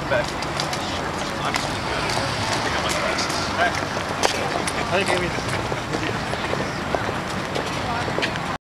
back. I'm just good. I got my glasses. I think maybe